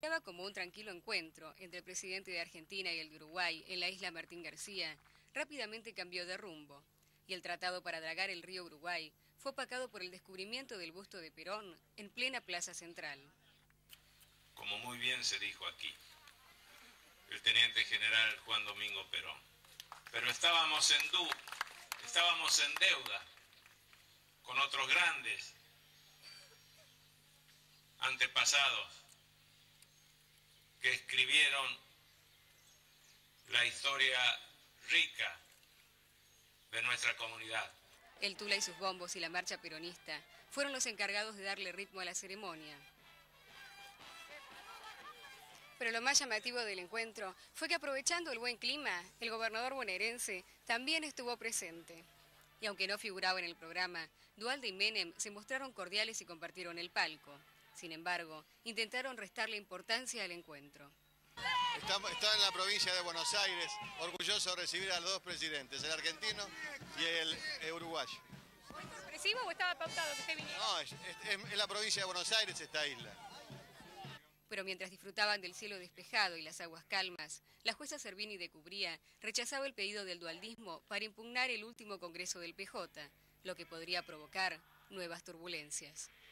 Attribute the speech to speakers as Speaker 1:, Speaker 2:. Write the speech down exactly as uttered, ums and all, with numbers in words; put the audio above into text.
Speaker 1: Como un tranquilo encuentro entre el presidente de Argentina y el de Uruguay en la isla Martín García, rápidamente cambió de rumbo, y el tratado para dragar el río Uruguay fue opacado por el descubrimiento del busto de Perón en plena plaza central.
Speaker 2: Como muy bien se dijo aquí, el teniente general Juan Domingo Perón. Pero estábamos en, du estábamos en deuda con otros grandes antepasados que escribieron la historia rica de nuestra comunidad.
Speaker 1: El Tula y sus bombos y la marcha peronista fueron los encargados de darle ritmo a la ceremonia. Pero lo más llamativo del encuentro fue que, aprovechando el buen clima, el gobernador bonaerense también estuvo presente. Y aunque no figuraba en el programa, Duhalde y Menem se mostraron cordiales y compartieron el palco. Sin embargo, intentaron restarle importancia al encuentro.
Speaker 3: Está, está en la provincia de Buenos Aires, orgulloso de recibir a los dos presidentes, el argentino y el, el uruguayo.
Speaker 4: ¿Es sorpresivo o estaba pautado que usted viniera?
Speaker 3: No, es, es, es la provincia de Buenos Aires esta isla.
Speaker 1: Pero mientras disfrutaban del cielo despejado y las aguas calmas, la jueza Servini de Cubría rechazaba el pedido del dualdismo para impugnar el último congreso del P J, lo que podría provocar nuevas turbulencias.